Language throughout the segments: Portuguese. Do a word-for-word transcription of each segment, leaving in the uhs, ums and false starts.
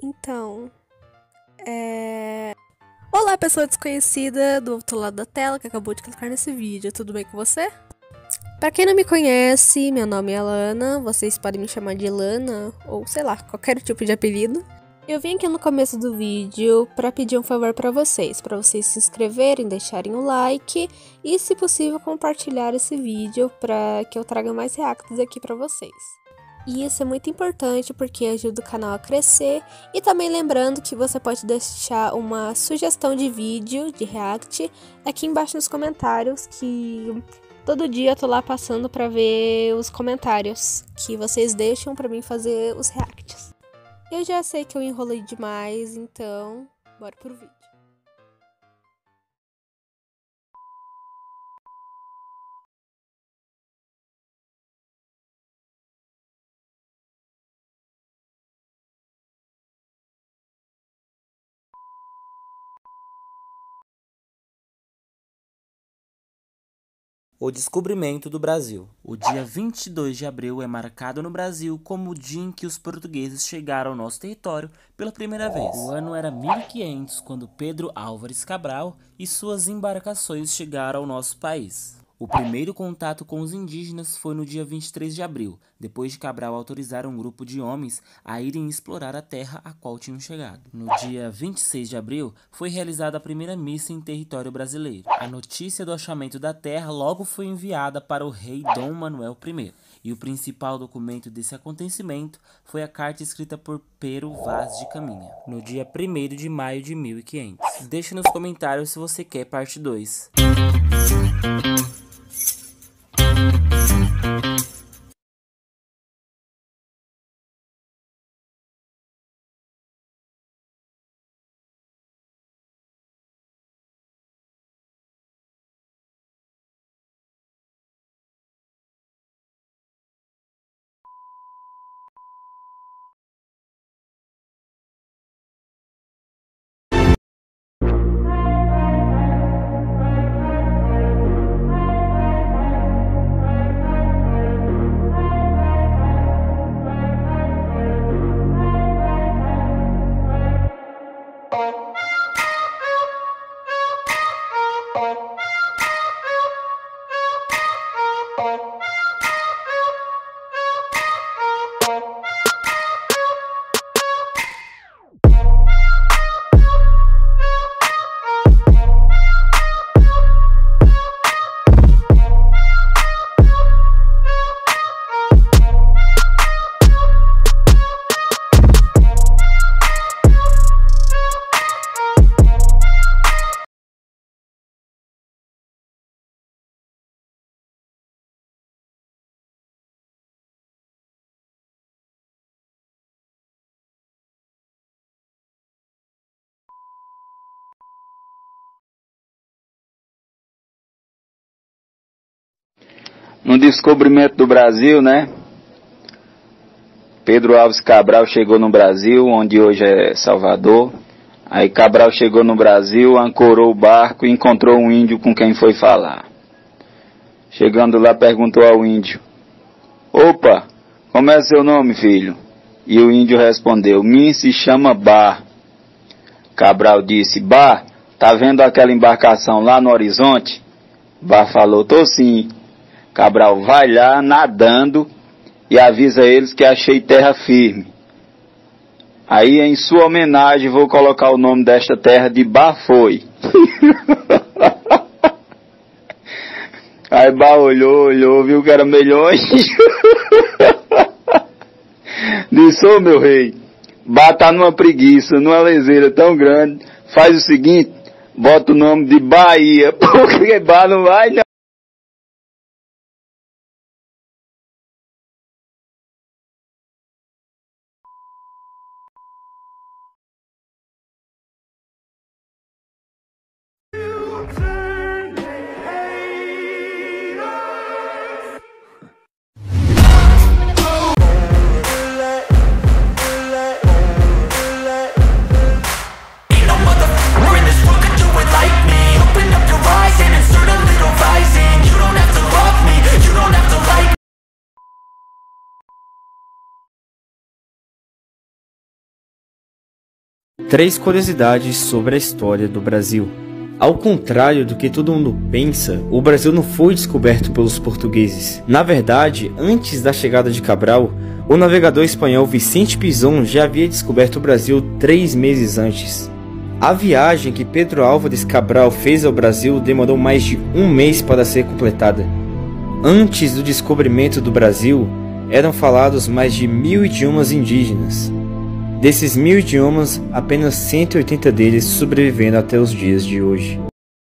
Então, é... Olá, pessoa desconhecida do outro lado da tela que acabou de clicar nesse vídeo, tudo bem com você? Pra quem não me conhece, meu nome é Lana, vocês podem me chamar de Lana, ou sei lá, qualquer tipo de apelido. Eu vim aqui no começo do vídeo pra pedir um favor pra vocês, pra vocês se inscreverem, deixarem o like e, se possível, compartilhar esse vídeo pra que eu traga mais reacts aqui pra vocês. E isso é muito importante porque ajuda o canal a crescer. E também lembrando que você pode deixar uma sugestão de vídeo, de react, aqui embaixo nos comentários, que todo dia eu tô lá passando pra ver os comentários que vocês deixam pra mim fazer os reacts. Eu já sei que eu enrolei demais, então bora pro vídeo. O descobrimento do Brasil. O dia vinte e dois de abril é marcado no Brasil como o dia em que os portugueses chegaram ao nosso território pela primeira vez. O ano era mil e quinhentos, quando Pedro Álvares Cabral e suas embarcações chegaram ao nosso país. O primeiro contato com os indígenas foi no dia vinte e três de abril, depois de Cabral autorizar um grupo de homens a irem explorar a terra a qual tinham chegado. No dia vinte e seis de abril, foi realizada a primeira missa em território brasileiro. A notícia do achamento da terra logo foi enviada para o rei Dom Manuel I, e o principal documento desse acontecimento foi a carta escrita por Pero Vaz de Caminha, no dia primeiro de maio de mil e quinhentos. Deixe nos comentários se você quer parte dois. No descobrimento do Brasil, né? Pedro Álvares Cabral chegou no Brasil, onde hoje é Salvador. Aí Cabral chegou no Brasil, ancorou o barco e encontrou um índio com quem foi falar. Chegando lá, perguntou ao índio: "Opa, como é seu nome, filho?" E o índio respondeu: "Mim se chama Bar." Cabral disse: "Bar, tá vendo aquela embarcação lá no horizonte?" Bar falou: "Tô sim." Cabral: "Vai lá nadando e avisa eles que achei terra firme. Aí, em sua homenagem, vou colocar o nome desta terra de Bafoi." Aí Bar olhou, olhou, viu que era melhor. Disse: "Ô meu rei, Bar tá numa preguiça, numa leseira tão grande. Faz o seguinte, bota o nome de Bahia, porque Bar não vai não." Ain't no mother in this world could do it like me. Open up your eyes and insert a little vice. Três curiosidades sobre a história do Brasil. Ao contrário do que todo mundo pensa, o Brasil não foi descoberto pelos portugueses. Na verdade, antes da chegada de Cabral, o navegador espanhol Vicente Pinzón já havia descoberto o Brasil três meses antes. A viagem que Pedro Álvares Cabral fez ao Brasil demorou mais de um mês para ser completada. Antes do descobrimento do Brasil, eram falados mais de mil idiomas indígenas. Desses mil idiomas, apenas cento e oitenta deles sobreviveram até os dias de hoje.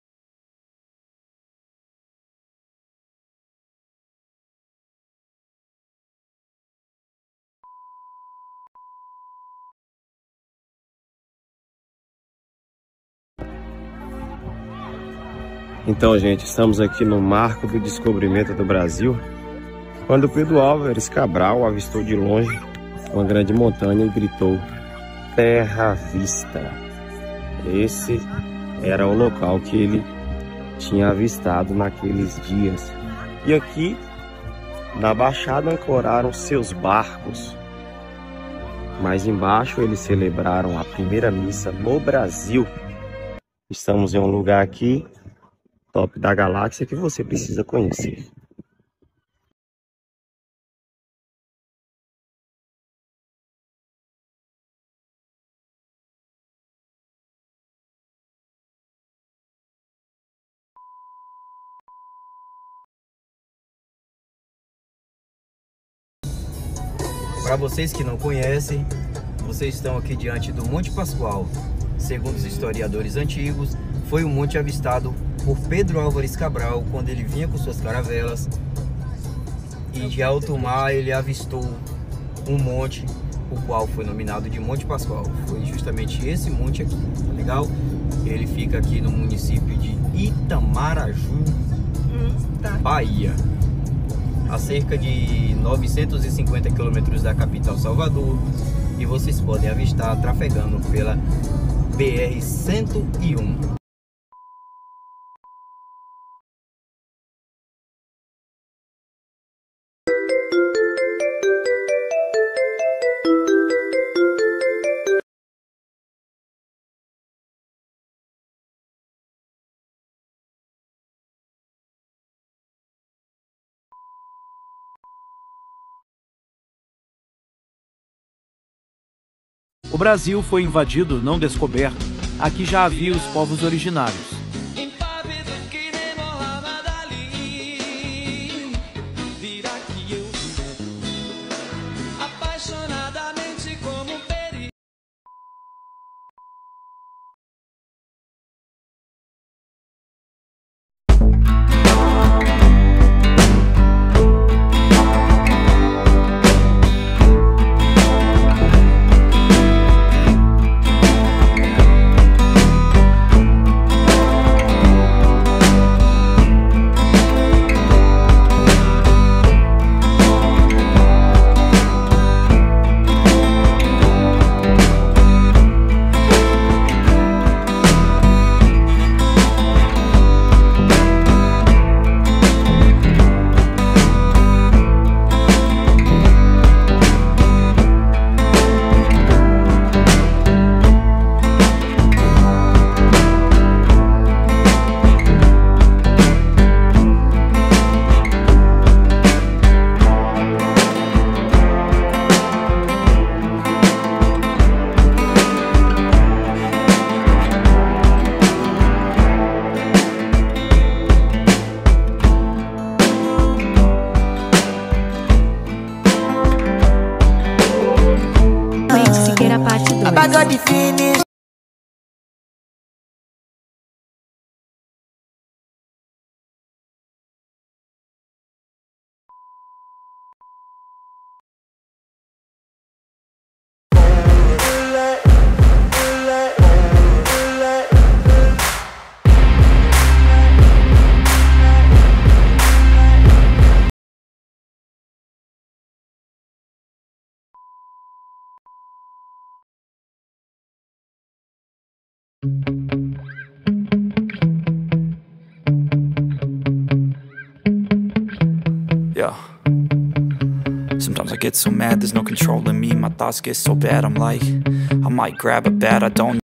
Então, gente, estamos aqui no marco do descobrimento do Brasil, quando Pedro Álvares Cabral avistou de longe uma grande montanha e gritou: Terra Vista. Esse era o local que ele tinha avistado naqueles dias. E aqui, na Baixada, ancoraram seus barcos. Mais embaixo, eles celebraram a primeira missa no Brasil. Estamos em um lugar aqui top da galáxia que você precisa conhecer. Para vocês que não conhecem, vocês estão aqui diante do Monte Pascoal. Segundo os historiadores antigos, foi um monte avistado por Pedro Álvares Cabral quando ele vinha com suas caravelas, e de alto mar ele avistou um monte, o qual foi nominado de Monte Pascoal. Foi justamente esse monte aqui, tá legal? Ele fica aqui no município de Itamaraju, Bahia, a cerca de novecentos e cinquenta quilômetros da capital Salvador, e vocês podem avistar trafegando pela B R cento e um. O Brasil foi invadido, não descoberto. Aqui já havia os povos originários. Pagode finish. Yeah. Sometimes Sometimes I get so mad, there's no controlling me. My thoughts get so bad, I'm like, I might grab a bat, I don't